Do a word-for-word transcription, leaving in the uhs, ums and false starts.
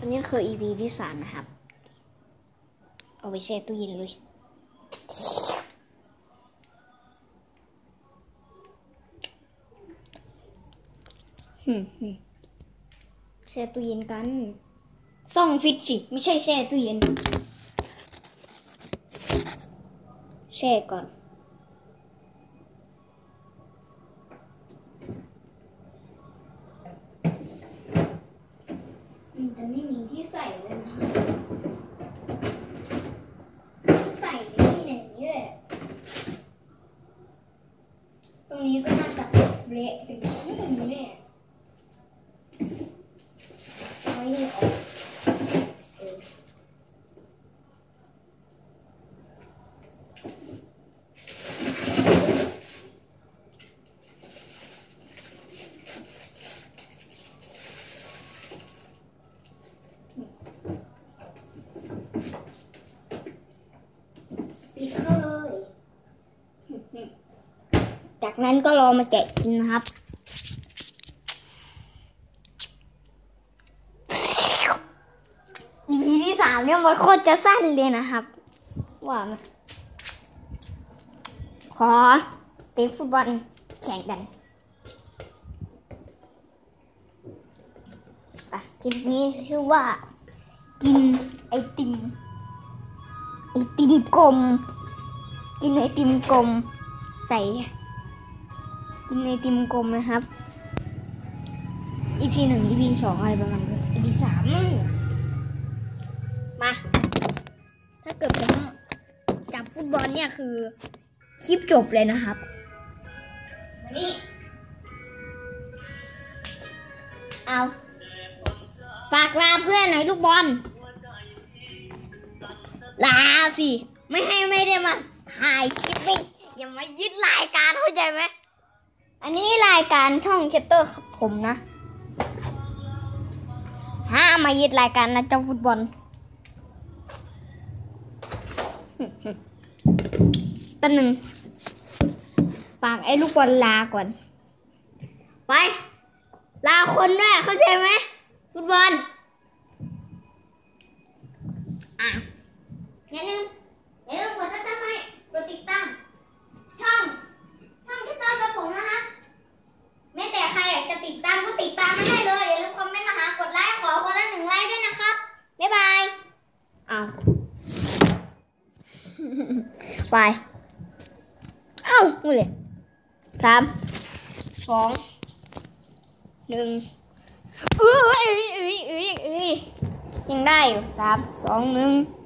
อันนี้คือ อี พี ที่สามนะครับเอาไปแช่ตู้เย็นเลยแช่ตู้เย็นกันส่องฟิตจิไม่ใช่แช่ตู้เย็นแช่ก่อนมันจะไม่มีที่ใส่เลยนะใส่ในที่ไหนนี่แหละตรงนี้ก็น่าจะเละเป็นขี้แน่ไม่ได้ออกเออปิดเข้าเลยจากนั้นก็รอมาแกะกินนะครับอี พี ที่สามเนี่ยมันโคตรจะสั้นเลยนะครับว่าไหมขอเตะฟุตบอลแข่งกันอ่ะคลิปนี้ชื่อว่ากินไอติมไอติมกลมกินไอติมกลมใส่กินไอติมกลมนะครับ อี พี หนึ่ง อี พี สองอะไรประมาณนี้ อี พี สามมาถ้าเกิดผมจับฟุตบอลเนี่ยคือคลิปจบเลยนะครับนี่เอาฝากลาเพื่อนหน่อยลูกบอลลาสิไม่ให้ไม่ได้มาถ่ายคลิปนี่อย่ามายึดรายการเข้าใจไหมอันนี้รายการช่องเชตเตอร์ครับผมนะห้ามมายึดรายการนะเจ้าฟุตบอลตั้งหนึ่งฝากไอ้ลูกบอลลาก่อนไปลาคนด้วยเข้าใจไหมฟุตบอลอ่ะอย่าลืมอย่าลืมกดซับสไครบ์กดติดตามช่องช่องที่ต้นกับผมนะครับแม้แต่ใครอยากจะติดตามก็ติดตามไม่ได้เลยอย่าลืมคอมเมนต์มาหากดไลค์ขอคนละหนึ่งไลค์ด้วยนะครับบ๊ายบายอ้าวไปเอ้ามือเลยสามสองหนึ่งเอ้ยเอ้ยเอ้ยเอ้ยยังได้อยู่สามสองหนึ่ง